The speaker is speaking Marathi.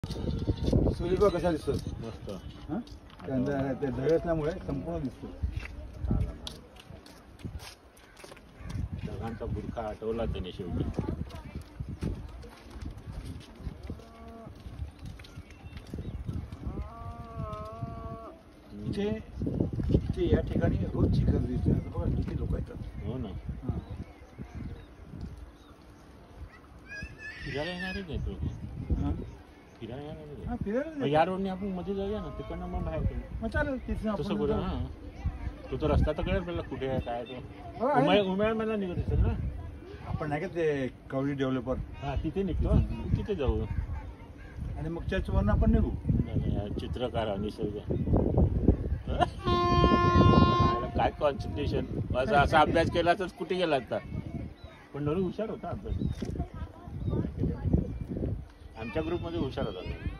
सूर्य कसा दिसतो मस्त. हां ते धडे असल्यामुळे संपूर्ण दिसतो. ढगांचा बुरखा आठवला त्याने शेवटी. इथे या ठिकाणी रोजची गर्दी असते. आता बघा किती लोक येतात. हो ना. फिरायला येणारच आहेत लोक. फिरायला येणारच हां फिरायला आहे. या रोडने आपण मध्ये जाऊया ना, तिकडनं मग बाहेर पडू. मग चालेल तिथे तसं करू. हां तू तर रस्ता तर कळेल आपल्याला कुठे आहे काय ते. हो, आहे. उमेळ मला निघत असेल ना. आपण नाही का ते कवडी डेव्हलपर हां तिथे निघतो. तिथे जाऊ आणि मग चर्चवरनं आपण निघू. चित्रकार निसर्ग. काय कॉन्सन्ट्रेशन. असा अभ्यास केला तर कुठे गेला आता. पण नरू हुशार होता अभ्यास. आमच्या ग्रुपमध्ये हुशार होता.